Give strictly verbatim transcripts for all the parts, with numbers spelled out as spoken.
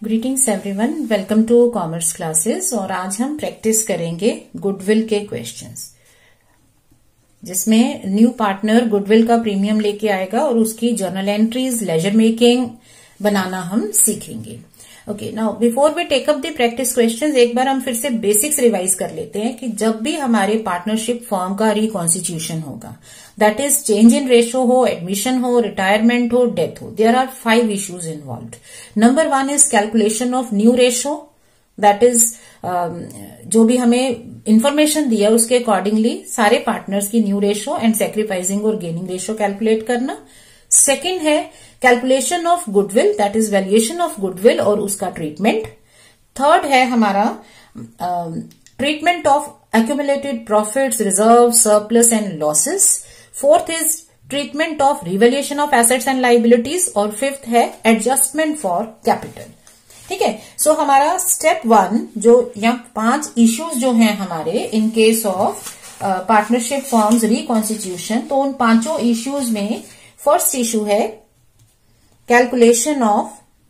Greetings everyone, welcome to commerce classes. और आज हम प्रैक्टिस करेंगे गुडविल के क्वेश्चंस, जिसमें न्यू पार्टनर गुडविल का प्रीमियम लेके आएगा और उसकी जर्नल एंट्रीज, लेजर मेकिंग बनाना हम सीखेंगे। Okay, now before we take up the practice questions, एक बार हम फिर से बेसिक्स रिवाइज कर लेते हैं कि जब भी हमारे पार्टनरशिप फॉर्म का रिकॉन्स्टिट्यूशन होगा, that is change in ratio हो, एडमिशन हो, रिटायरमेंट हो, डेथ हो, there are five issues involved. Number one is calculation of new ratio, that is जो भी हमें इंफॉर्मेशन दिया उसके अकॉर्डिंगली सारे पार्टनर्स की न्यू रेशो एंड सेक्रीफाइसिंग और गेनिंग रेशो कैलकुलेट करना। सेकेंड है calculation of goodwill, that is valuation of goodwill और उसका ट्रीटमेंट। थर्ड है हमारा treatment of accumulated profits, reserve, surplus and losses. Fourth is treatment of revaluation of assets and liabilities. और fifth है adjustment for capital. ठीक है, so so, हमारा step one जो यहाँ पांच इश्यूज जो हैं हमारे in case of partnership forms reconstitution, तो उन पांचों इश्यूज में फर्स्ट इश्यू है calculation of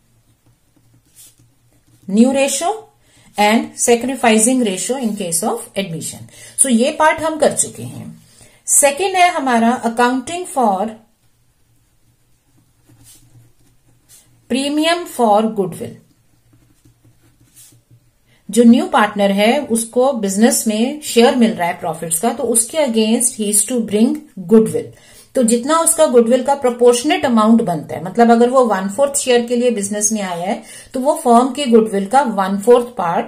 new ratio and sacrificing ratio in case of admission. So ये पार्ट हम कर चुके हैं। सेकेंड है हमारा accounting for premium for goodwill. जो न्यू पार्टनर है उसको बिजनेस में शेयर मिल रहा है प्रॉफिट्स का, तो उसके अगेंस्ट ही इज टू ब्रिंग गुडविल। तो जितना उसका गुडविल का प्रोपोर्शनेट अमाउंट बनता है, मतलब अगर वो वन फोर्थ शेयर के लिए बिजनेस में आया है तो वो फर्म के गुडविल का वन फोर्थ पार्ट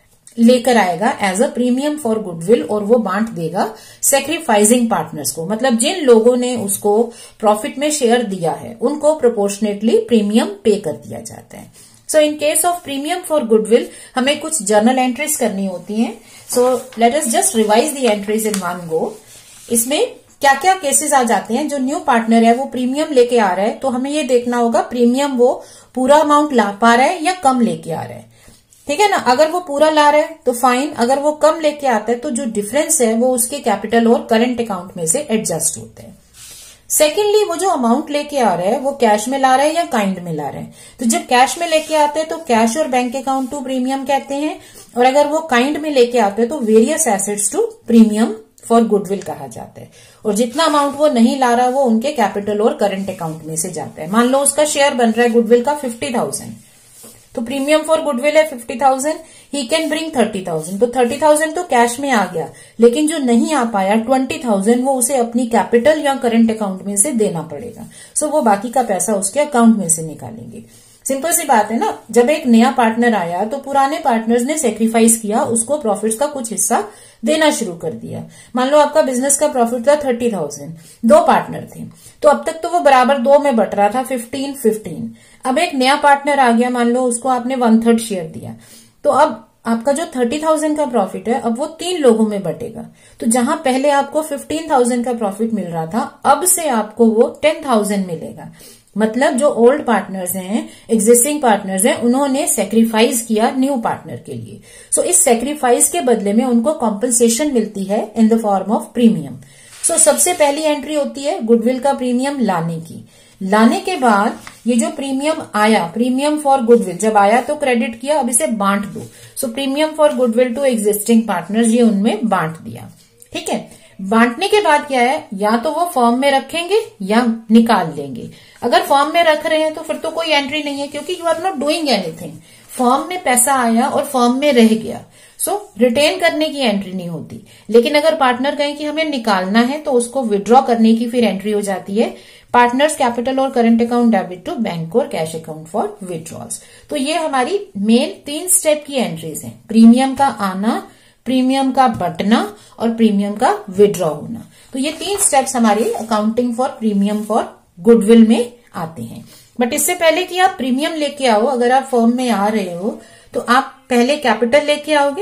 लेकर आएगा as a premium for goodwill और वो बांट देगा सेक्रीफाइसिंग पार्टनर्स को। मतलब जिन लोगों ने उसको प्रॉफिट में शेयर दिया है उनको प्रोपोर्शनेटली प्रीमियम पे कर दिया जाता है। So in case of premium for goodwill हमें कुछ जर्नल एंट्रीज करनी होती हैं। So let us just revise the entries in one go. इसमें क्या क्या केसेस आ जाते हैं, जो न्यू पार्टनर है वो प्रीमियम लेके आ रहा है तो हमें ये देखना होगा प्रीमियम वो पूरा अमाउंट ला पा रहा है या कम लेके आ रहा है। ठीक है ना, अगर वो पूरा ला रहा है तो फाइन, अगर वो कम लेके आता है तो जो डिफरेंस है वो उसके कैपिटल और करंट अकाउंट में से एडजस्ट होते हैं। सेकेंडली, वो जो अमाउंट लेके आ रहा है वो कैश में ला रहा है या काइंड में ला रहा है। तो जब कैश में लेके आते हैं तो कैश और बैंक अकाउंट टू प्रीमियम कहते हैं, और अगर वो काइंड में लेके आते हैं तो various assets to premium for goodwill कहा जाता है। और जितना अमाउंट वो नहीं ला रहा वो उनके कैपिटल और करंट अकाउंट में से जाता है। मान लो उसका शेयर बन रहा है गुडविल का फिफ्टी थाउजेंड, तो प्रीमियम फॉर गुडविल है fifty thousand, he can bring thirty thousand. तो थर्टी थाउजेंड तो कैश में आ गया, लेकिन जो नहीं आ पाया ट्वेंटी थाउजेंड वो उसे अपनी कैपिटल या करंट अकाउंट में से देना पड़ेगा। सो वो बाकी का पैसा उसके अकाउंट में से निकालेंगे। सिंपल सी बात है ना, जब एक नया पार्टनर आया तो पुराने पार्टनर्स ने सेक्रीफाइस किया, उसको प्रॉफिट्स का कुछ हिस्सा देना शुरू कर दिया। मान लो आपका बिजनेस का प्रॉफिट था थर्टी थाउजेंड, दो पार्टनर थे तो अब तक तो वो बराबर दो में बट रहा था, फिफ्टीन फिफ्टीन। अब एक नया पार्टनर आ गया, मान लो उसको आपने वन थर्ड शेयर दिया, तो अब आपका जो थर्टी थाउजेंड का प्रॉफिट है अब वो तीन लोगों में बटेगा। तो जहां पहले आपको फिफ्टीन थाउजेंड का प्रॉफिट मिल रहा था, अब से आपको वो टेन थाउजेंड मिलेगा। मतलब जो ओल्ड पार्टनर्स हैं, एग्जिस्टिंग पार्टनर्स हैं, उन्होंने सेक्रीफाइस किया न्यू पार्टनर के लिए। सो so, इस सेक्रीफाइस के बदले में उनको कॉम्पनसेशन मिलती है in the form of premium. So सबसे पहली एंट्री होती है गुडविल का प्रीमियम लाने की। लाने के बाद ये जो प्रीमियम आया, प्रीमियम फॉर गुडविल जब आया तो क्रेडिट किया, अब इसे बांट दो। So premium for goodwill to existing partners, ये उनमें बांट दिया। ठीक है, बांटने के बाद क्या है, या तो वो फॉर्म में रखेंगे या निकाल लेंगे। अगर फॉर्म में रख रहे हैं तो फिर तो कोई एंट्री नहीं है, क्योंकि you are not doing anything. Form में पैसा आया और फॉर्म में रह गया, सो so, रिटेन करने की एंट्री नहीं होती। लेकिन अगर पार्टनर कहें कि हमें निकालना है तो उसको विड्रॉ करने की फिर एंट्री हो जाती है, पार्टनर्स कैपिटल और current account debit to bank और कैश अकाउंट फॉर विड्रॉल्स। तो ये हमारी मेन तीन स्टेप की एंट्रीज हैं, प्रीमियम का आना, प्रीमियम का बटना और प्रीमियम का विड्रॉ होना। तो ये तीन स्टेप्स हमारी accounting for premium for goodwill में आते हैं। बट इससे पहले कि आप प्रीमियम लेके आओ, अगर आप फर्म में आ रहे हो तो आप पहले कैपिटल लेके आओगे,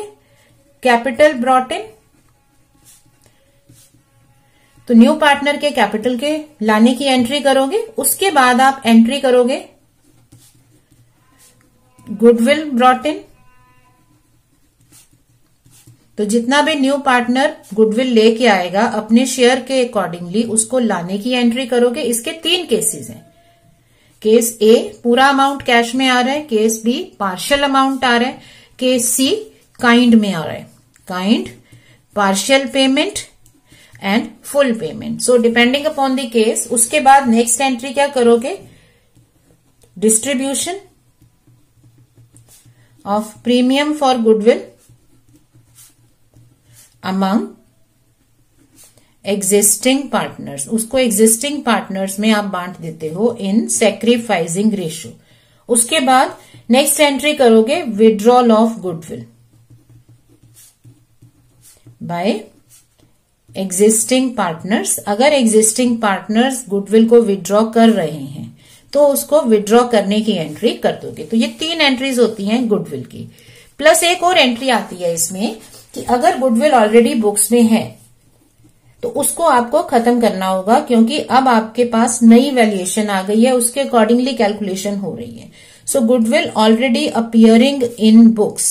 कैपिटल ब्रॉट इन। तो न्यू पार्टनर के कैपिटल के लाने की एंट्री करोगे, उसके बाद आप एंट्री करोगे गुडविल ब्रॉट इन। तो जितना भी न्यू पार्टनर गुडविल लेके आएगा अपने शेयर के अकॉर्डिंगली उसको लाने की एंट्री करोगे। इसके तीन केसेस हैं। केस ए पूरा अमाउंट कैश में आ रहा है, केस बी पार्शियल अमाउंट आ रहा है, केस सी काइंड में आ रहा है, kind, partial payment and full payment. So depending upon the case. उसके बाद नेक्स्ट एंट्री क्या करोगे, distribution of premium for goodwill among existing partners. उसको एग्जिस्टिंग पार्टनर्स में आप बांट देते हो इन सैक्रिफाइसिंग रेशियो। उसके बाद नेक्स्ट एंट्री करोगे withdrawal of goodwill by existing partners. अगर एग्जिस्टिंग पार्टनर्स गुडविल को विड्रॉ कर रहे हैं तो उसको विड्रॉ करने की एंट्री कर दोगे। तो ये तीन एंट्रीज होती हैं गुडविल की। प्लस एक और एंट्री आती है इसमें कि अगर गुडविल ऑलरेडी बुक्स में है तो उसको आपको खत्म करना होगा, क्योंकि अब आपके पास नई वैल्यूएशन आ गई है, उसके अकॉर्डिंगली कैलकुलेशन हो रही है। So goodwill already appearing in books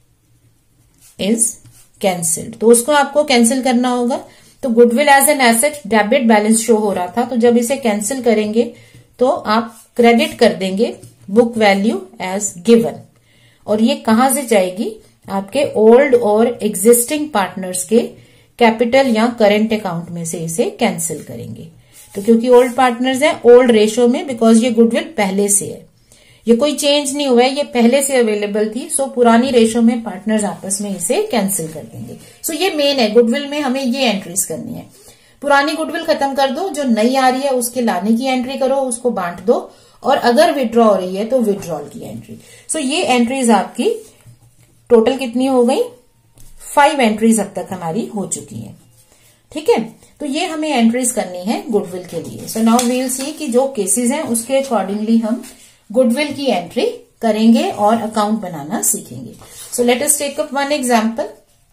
is cancelled, तो उसको आपको कैंसिल करना होगा। तो goodwill as an asset debit balance show हो रहा था, तो जब इसे कैंसिल करेंगे तो आप क्रेडिट कर देंगे बुक वैल्यू एज गिवन, और ये कहां से जाएगी, आपके ओल्ड और एग्जिस्टिंग पार्टनर्स के कैपिटल या करेंट अकाउंट में से इसे कैंसिल करेंगे। तो क्योंकि ओल्ड पार्टनर्स हैं, ओल्ड रेशो में, बिकॉज ये गुडविल पहले से है, ये कोई चेंज नहीं हुआ है, ये पहले से अवेलेबल थी। सो पुरानी रेशो में पार्टनर्स आपस में इसे कैंसिल कर देंगे। सो ये मेन है, गुडविल में हमें ये एंट्रीज करनी है। पुरानी गुडविल खत्म कर दो, जो नई आ रही है उसके लाने की एंट्री करो, उसको बांट दो, और अगर विड्रॉ हो रही है तो विड्रॉल की एंट्री। सो ये एंट्रीज आपकी टोटल कितनी हो गई, फाइव एंट्रीज अब तक हमारी हो चुकी हैं। ठीक है, तो ये हमें एंट्रीज करनी है गुडविल के लिए। So now we will see कि जो केसेस हैं उसके अकॉर्डिंगली हम गुडविल की एंट्री करेंगे और अकाउंट बनाना सीखेंगे। So let us take up one example.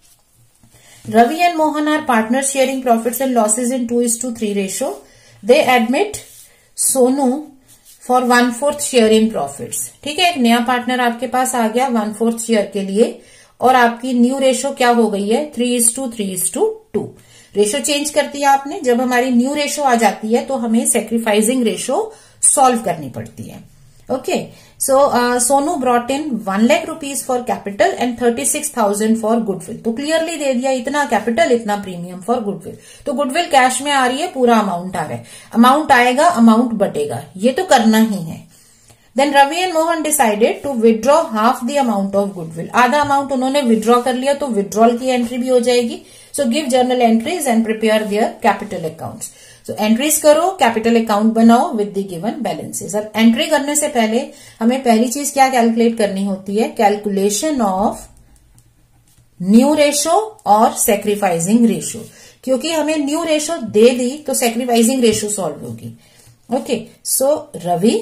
Ravi and Mohan are partners sharing profits and losses in two is to three ratio. They admit Sonu for one fourth share in profits. ठीक है, एक नया partner आपके पास आ गया one fourth share के लिए, और आपकी न्यू रेशो क्या हो गई है, three is to three is to two. Ratio change कर दिया आपने। जब हमारी न्यू रेशो आ जाती है तो हमें सेक्रीफाइसिंग रेशो सॉल्व करनी पड़ती है। Okay, so Sonu brought in one lakh rupees for capital and thirty six thousand for goodwill. तो क्लियरली दे दिया, इतना कैपिटल इतना प्रीमियम फॉर गुडविल। तो गुडविल कैश में आ रही है, पूरा अमाउंट आ रहा है, अमाउंट आएगा अमाउंट बटेगा, ये तो करना ही है। Then Ravi and Mohan decided to withdraw half the amount of goodwill. आधा अमाउंट उन्होंने विड्रॉ कर लिया, तो विड्रॉल की एंट्री भी हो जाएगी। So give journal entries and prepare their capital accounts. So entries करो, कैपिटल अकाउंट बनाओ विद द गिवन बैलेंसेस। अब एंट्री करने से पहले हमें पहली चीज क्या कैलकुलेट करनी होती है, कैलकुलेशन ऑफ न्यू रेशो और सेक्रीफाइसिंग रेशो। क्योंकि हमें न्यू रेशो दे दी तो सेक्रीफाइसिंग रेशो सॉल्व होगी। ओके, सो रवि,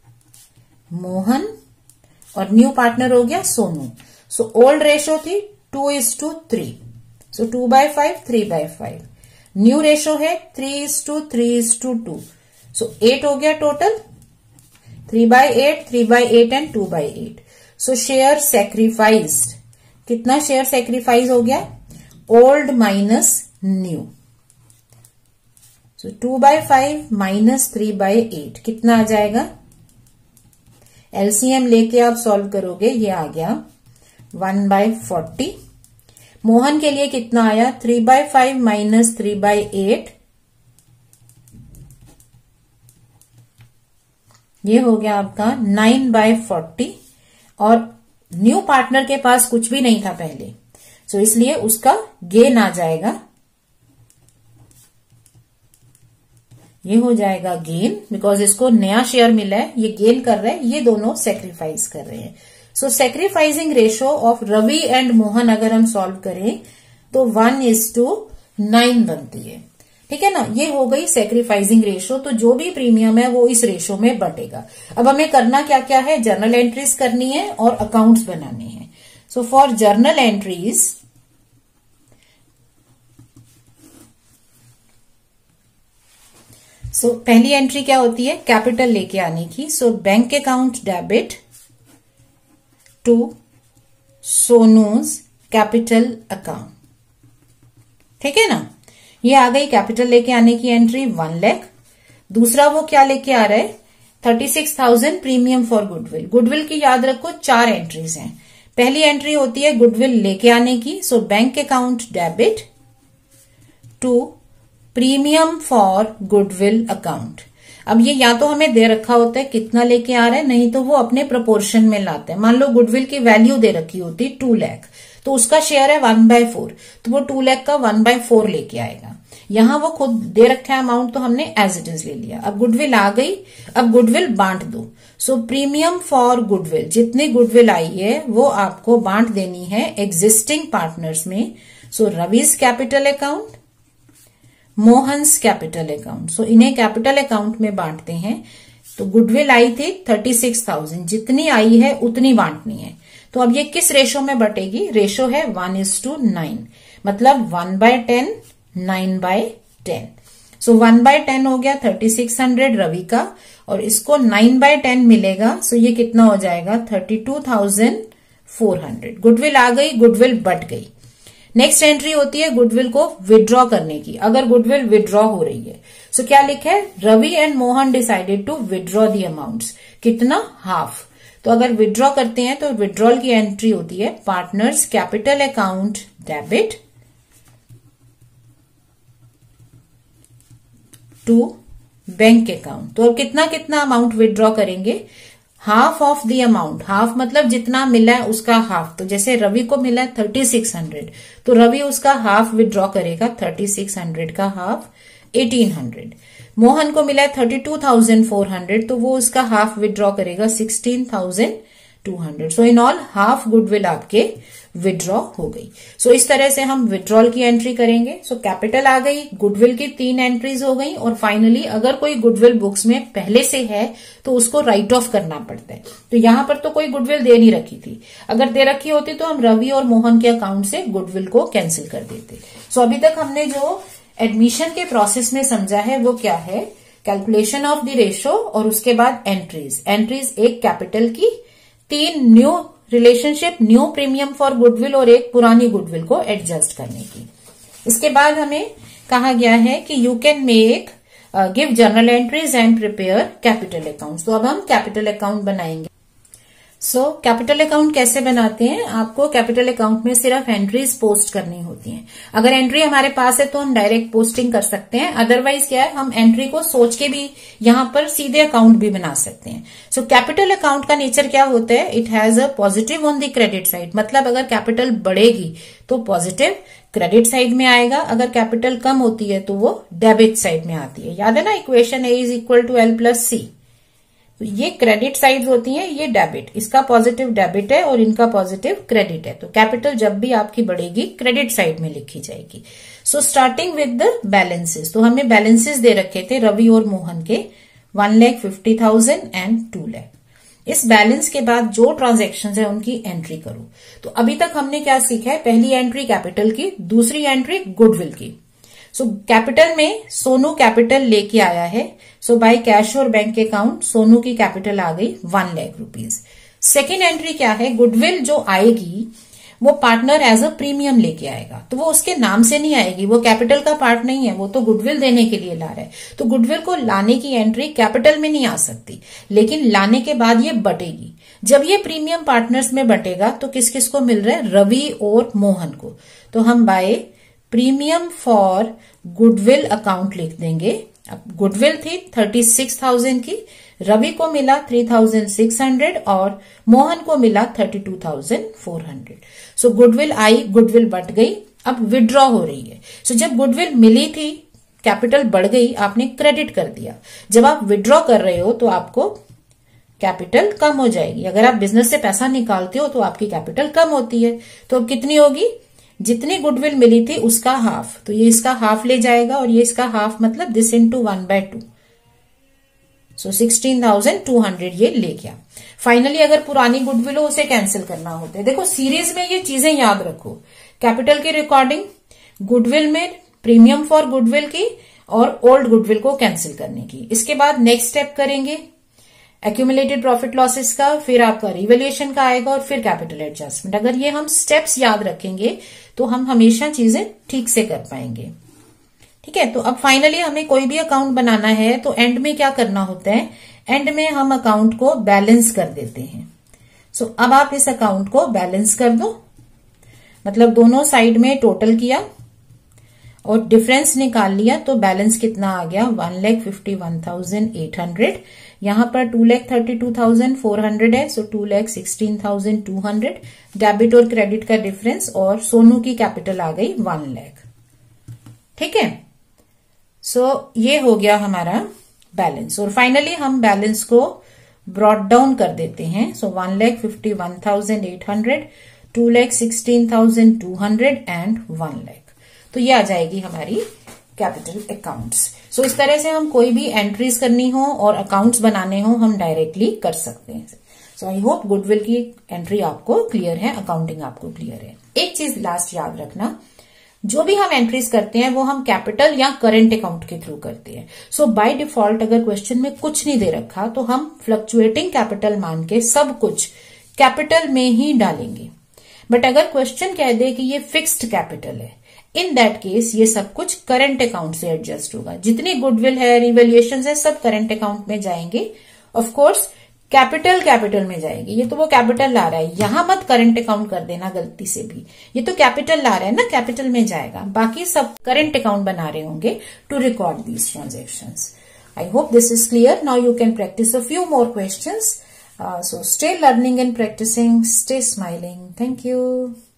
मोहन और न्यू पार्टनर हो गया सोनू। सो ओल्ड रेशो थी two is to three, so two by five, three by five. New ratio है three is to three is to two, so eight हो गया total, three by eight, three by eight and to bye eight. So share sacrificed, कितना share sacrifice हो गया, old minus new. So two by five minus three by eight कितना आ जाएगा, LCM लेके आप सॉल्व करोगे, ये आ गया वन बाय फोर्टी। मोहन के लिए कितना आया, three by five minus three by eight, ये हो गया आपका नाइन बाय फोर्टी। और न्यू पार्टनर के पास कुछ भी नहीं था पहले, सो इसलिए उसका गेन आ जाएगा, ये हो जाएगा गेन, बिकॉज इसको नया शेयर मिला है, ये गेन कर रहे हैं, ये दोनों सेक्रीफाइस कर रहे हैं। So sacrificing ratio of Ravi and Mohan अगर हम सॉल्व करें तो वन इज टू नाइन बनती है। ठीक है ना, ये हो गई सेक्रीफाइसिंग रेशो। तो जो भी प्रीमियम है वो इस रेशो में बटेगा। अब हमें करना क्या क्या है, जर्नल एंट्रीज करनी है और अकाउंट्स बनाने हैं। So for journal entries, so so, पहली एंट्री क्या होती है, कैपिटल लेके आने की। So bank account debit to Sonu's capital account. ठीक है ना, ये आ गई कैपिटल लेके आने की एंट्री वन लाख। दूसरा वो क्या लेके आ रहा है, thirty six thousand premium for goodwill. Goodwill की याद रखो चार एंट्रीज हैं। पहली एंट्री होती है गुडविल लेके आने की, so bank account debit to premium for goodwill account. अब ये या तो हमें दे रखा होता है कितना लेके आ रहा है, नहीं तो वो अपने प्रोपोर्शन में लाते हैं। मान लो गुडविल की वैल्यू दे रखी होती टू लाख, तो उसका शेयर है वन बाय फोर, तो वो टू लाख का वन बाय फोर लेके आएगा। यहां वो खुद दे रखा है अमाउंट, तो हमने एज इट इज ले लिया। अब गुडविल आ गई, अब गुडविल बांट दो। सो प्रीमियम फॉर गुडविल, जितनी गुडविल आई है वो आपको बांट देनी है एग्जिस्टिंग पार्टनर्स में। So Ravi's capital account, Mohan's capital account, so इन्हें कैपिटल अकाउंट में बांटते हैं। तो गुडविल आई थी थर्टी सिक्स थाउजेंड, जितनी आई है उतनी बांटनी है। तो अब ये किस रेशो में बटेगी? रेशो है वन इज टू नाइन, मतलब one by ten, nine by ten. So one by ten हो गया थर्टी सिक्स हंड्रेड रवि का, और इसको नाइन बाय टेन मिलेगा। सो ये कितना हो जाएगा? Thirty two thousand four hundred. Goodwill आ गई, गुडविल बट गई। नेक्स्ट एंट्री होती है गुडविल को विड्रॉ करने की। अगर गुडविल विड्रॉ हो रही है, सो क्या लिखा है? Ravi and Mohan decided to withdraw the amounts. कितना? हाफ। तो अगर विड्रॉ करते हैं तो विड्रॉल की एंट्री होती है partners capital account debit to bank account. तो अब कितना कितना अमाउंट विड्रॉ करेंगे? Half of the amount. Half मतलब जितना मिला है उसका हाफ। तो जैसे रवि को मिला है थर्टी सिक्स हंड्रेड, तो रवि उसका हाफ विड्रॉ करेगा। थर्टी सिक्स हंड्रेड का हाफ एटीन हंड्रेड। मोहन को मिला है thirty two thousand four hundred, तो वो उसका हाफ विड्रॉ करेगा sixteen thousand two hundred. So in all half goodwill आपके विड्रॉ हो गई। सो so, इस तरह से हम विड्रॉल की एंट्री करेंगे। सो so, कैपिटल आ गई, गुडविल की तीन एंट्रीज हो गई, और फाइनली अगर कोई गुडविल बुक्स में पहले से है तो उसको राइट ऑफ करना पड़ता है। तो यहां पर तो कोई गुडविल दे नहीं रखी थी, अगर दे रखी होती तो हम रवि और मोहन के अकाउंट से गुडविल को कैंसिल कर देते। सो so, अभी तक हमने जो एडमिशन के प्रोसेस में समझा है वो क्या है? कैलकुलेशन ऑफ द रेशो, और उसके बाद एंट्रीज। एंट्रीज एक कैपिटल की, तीन new relationship, new premium for goodwill, और एक पुरानी गुडविल को एडजस्ट करने की। इसके बाद हमें कहा गया है कि you can make give journal entries and prepare capital account. तो अब हम कैपिटल अकाउंट बनाएंगे। सो कैपिटल अकाउंट कैसे बनाते हैं? आपको कैपिटल अकाउंट में सिर्फ एंट्रीज पोस्ट करनी होती हैं। अगर एंट्री हमारे पास है तो हम डायरेक्ट पोस्टिंग कर सकते हैं, अदरवाइज क्या है, हम एंट्री को सोच के भी यहां पर सीधे अकाउंट भी बना सकते हैं। सो कैपिटल अकाउंट का नेचर क्या होता है? It has a positive on the credit side, मतलब अगर कैपिटल बढ़ेगी तो पॉजिटिव क्रेडिट साइड में आएगा, अगर कैपिटल कम होती है तो वो डेबिट साइड में आती है। याद है ना, equation A is equal to L plus C. तो ये क्रेडिट साइड होती है, ये डेबिट, इसका पॉजिटिव डेबिट है और इनका पॉजिटिव क्रेडिट है। तो कैपिटल जब भी आपकी बढ़ेगी क्रेडिट साइड में लिखी जाएगी। So starting with the balances, तो हमें बैलेंसेस दे रखे थे रवि और मोहन के one lakh fifty thousand and two lakh. इस बैलेंस के बाद जो ट्रांजेक्शन है उनकी एंट्री करो। तो अभी तक हमने क्या सीखा है? पहली एंट्री कैपिटल की, दूसरी एंट्री गुडविल की। सो so, कैपिटल में सोनू कैपिटल लेके आया है। सो बाय कैश और बैंक अकाउंट सोनू की कैपिटल आ गई one lakh rupees. Second entry क्या है? गुडविल जो आएगी वो पार्टनर एज अ प्रीमियम लेके आएगा, तो वो उसके नाम से नहीं आएगी, वो कैपिटल का पार्ट नहीं है, वो तो गुडविल देने के लिए ला रहा है। तो गुडविल को लाने की एंट्री कैपिटल में नहीं आ सकती, लेकिन लाने के बाद ये बटेगी। जब ये प्रीमियम पार्टनर्स में बटेगा तो किस किस को मिल रहा है? रवि और मोहन को। तो हम by premium for goodwill account लिख देंगे। अब गुडविल थी थर्टी सिक्स थाउजेंड की, रवि को मिला थ्री थाउजेंड सिक्स हंड्रेड और मोहन को मिला thirty two thousand four hundred. So goodwill आई, गुडविल बट गई, अब विड्रॉ हो रही है। सो so, जब गुडविल मिली थी कैपिटल बढ़ गई, आपने क्रेडिट कर दिया। जब आप विड्रॉ कर रहे हो तो आपको कैपिटल कम हो जाएगी। अगर आप बिजनेस से पैसा निकालते हो तो आपकी कैपिटल कम होती है। तो अब कितनी होगी? जितनी गुडविल मिली थी उसका हाफ। तो ये इसका हाफ ले जाएगा और ये इसका हाफ, मतलब this into one by two. So sixteen thousand two hundred ये ले गया। फाइनली अगर पुरानी गुडविल हो उसे कैंसिल करना होता है। देखो सीरीज में ये चीजें याद रखो, कैपिटल की रिकॉर्डिंग, गुडविल में प्रीमियम फॉर गुडविल की और ओल्ड गुडविल को कैंसिल करने की। इसके बाद नेक्स्ट स्टेप करेंगे एक्यूमुलेटेड प्रॉफिट लॉसेस का, फिर आपका रिवैल्यूएशन का आएगा और फिर कैपिटल एडजस्टमेंट। अगर ये हम स्टेप्स याद रखेंगे तो हम हमेशा चीजें ठीक से कर पाएंगे। ठीक है, तो अब फाइनली हमें कोई भी अकाउंट बनाना है तो एंड में क्या करना होता है? एंड में हम अकाउंट को बैलेंस कर देते हैं। सो so, अब आप इस अकाउंट को बैलेंस कर दो, मतलब दोनों साइड में टोटल किया और डिफरेंस निकाल लिया, तो बैलेंस कितना आ गया, one lakh fifty one thousand eight hundred. यहां पर two lakh thirty two thousand four hundred है, so two lakh sixteen thousand two hundred. Debit और क्रेडिट का डिफरेंस, और सोनू की कैपिटल आ गई वन लैख। ठीक है, सो so, ये हो गया हमारा बैलेंस। और फाइनली हम बैलेंस को ब्रॉट डाउन कर देते हैं। So one lakh fifty one thousand eight hundred, two lakh sixteen thousand two hundred and one lakh. तो ये आ जाएगी हमारी कैपिटल अकाउंट्स। सो इस तरह से हम कोई भी एंट्रीज करनी हो और अकाउंट्स बनाने हो हम डायरेक्टली कर सकते हैं। सो आई होप गुडविल की एंट्री आपको क्लियर है, अकाउंटिंग आपको क्लियर है। एक चीज लास्ट याद रखना, जो भी हम एंट्रीज करते हैं वो हम कैपिटल या करंट अकाउंट के थ्रू करते हैं। सो बाय डिफॉल्ट अगर क्वेश्चन में कुछ नहीं दे रखा तो हम फ्लक्चुएटिंग कैपिटल मान के सब कुछ कैपिटल में ही डालेंगे। बट अगर क्वेश्चन कह दे कि ये फिक्स्ड कैपिटल है, इन दैट केस ये सब कुछ करंट अकाउंट से एडजस्ट होगा। जितनी गुडविल है, रिवैल्यूएशन है, सब करंट अकाउंट में जाएंगे। ऑफ कोर्स कैपिटल कैपिटल में जाएगी। ये तो वो कैपिटल ला रहा है, यहां मत करंट अकाउंट कर देना गलती से भी। ये तो कैपिटल ला रहा है ना, कैपिटल में जाएगा। बाकी सब करंट अकाउंट बना रहे होंगे to record these transactions. I hope this is clear. Now you can practice a few more questions. Uh, so stay learning and practicing, stay smiling. Thank you.